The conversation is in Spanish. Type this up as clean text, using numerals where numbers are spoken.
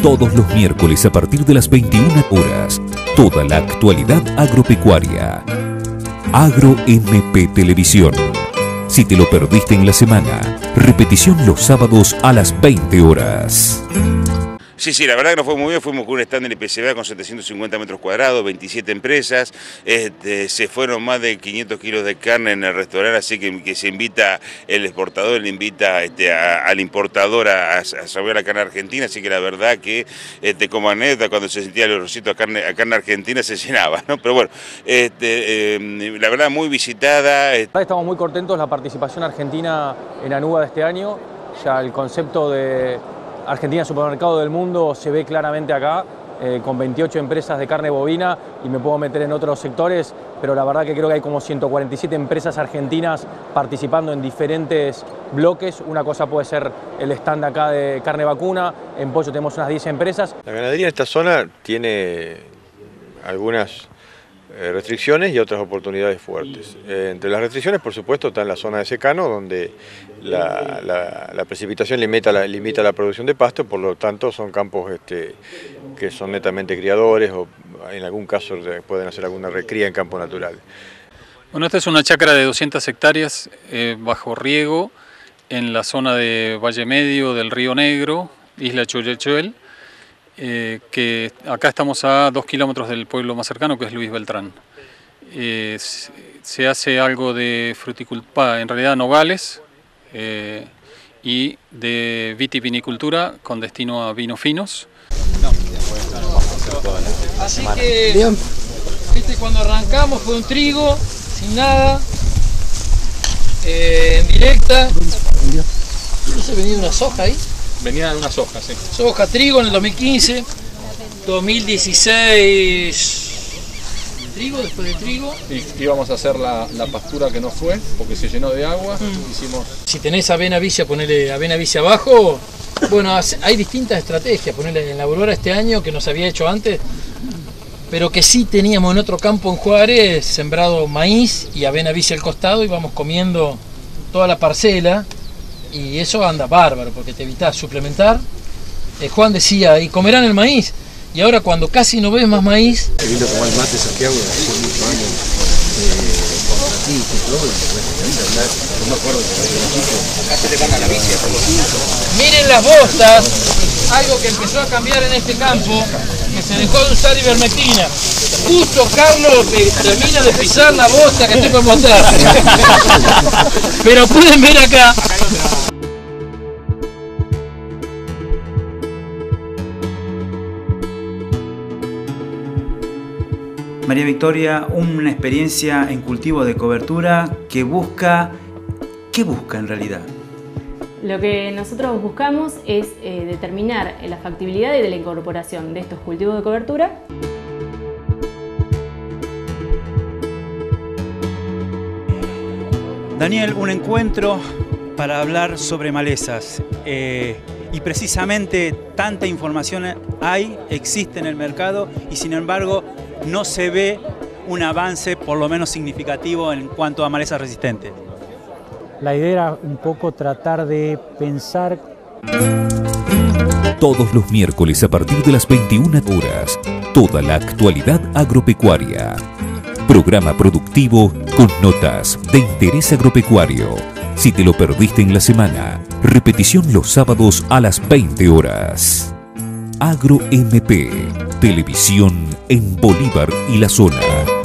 Todos los miércoles a partir de las 21 horas, toda la actualidad agropecuaria. Agro MP Televisión. Si te lo perdiste en la semana, repetición los sábados a las 20 horas. Sí, la verdad que nos fue muy bien, fuimos con un stand en el IPCBA con 750 metros cuadrados, 27 empresas, se fueron más de 500 kilos de carne en el restaurante, así que se invita, el exportador le invita al importador a saber la carne argentina, así que la verdad que como anécdota, cuando se sentía el olorcito a carne argentina se llenaba, ¿no? Pero bueno, la verdad muy visitada. Estamos muy contentos de la participación argentina en Anuga de este año, ya el concepto de Argentina Supermercado del Mundo se ve claramente acá, con 28 empresas de carne bovina, y me puedo meter en otros sectores, pero la verdad que creo que hay como 147 empresas argentinas participando en diferentes bloques. Una cosa puede ser el stand acá de carne vacuna, en pollo tenemos unas 10 empresas. La ganadería en esta zona tiene algunas restricciones y otras oportunidades fuertes. Entre las restricciones, por supuesto, está en la zona de secano, donde la precipitación limita la producción de pasto, por lo tanto son campos que son netamente criadores o en algún caso pueden hacer alguna recría en campo natural. Bueno, esta es una chacra de 200 hectáreas bajo riego en la zona de Valle Medio del Río Negro, Isla Choyechuel, que acá estamos a 2 kilómetros del pueblo más cercano, que es Luis Beltrán. Se hace algo de fruticultura, en realidad nogales, y de vitivinicultura con destino a vinos finos. Así que cuando arrancamos fue un trigo, sin nada, en directa. ¿No se venía una soja ahí? Venía de una soja, sí. Soja, trigo en el 2015, 2016 trigo, después de trigo. Y íbamos a hacer la pastura que no fue, porque se llenó de agua. Hicimos... Si tenés avena vicia, ponele avena vicia abajo. Bueno, hay distintas estrategias, ponele en la Aurora este año, que no se había hecho antes, pero que sí teníamos en otro campo en Juárez, sembrado maíz y avena vicia al costado, y vamos comiendo toda la parcela. Y eso anda bárbaro, porque te evitás suplementar. Juan decía, y comerán el maíz. Y ahora cuando casi no ves más maíz... Qué lindo tomar el mate, Santiago, hace muchos años, contratista y todo, no me acuerdo que era chico. Acá se le gana la bici por los hijos. Miren las bostas, algo que empezó a cambiar en este campo, que se dejó de usar ivermectina. Justo Carlos termina de pisar la bosta que estoy por mostrar. Pero pueden ver acá. María Victoria, una experiencia en cultivo de cobertura que busca... ¿Qué busca en realidad? Lo que nosotros buscamos es determinar la factibilidad de la incorporación de estos cultivos de cobertura. Daniel, un encuentro para hablar sobre malezas. Y precisamente tanta información existe en el mercado y sin embargo no se ve un avance por lo menos significativo en cuanto a malezas resistentes. La idea era un poco tratar de pensar. Todos los miércoles a partir de las 21 horas, toda la actualidad agropecuaria. Programa productivo con notas de interés agropecuario. Si te lo perdiste en la semana, repetición los sábados a las 20 horas. Agro MP, televisión en Bolívar y la zona.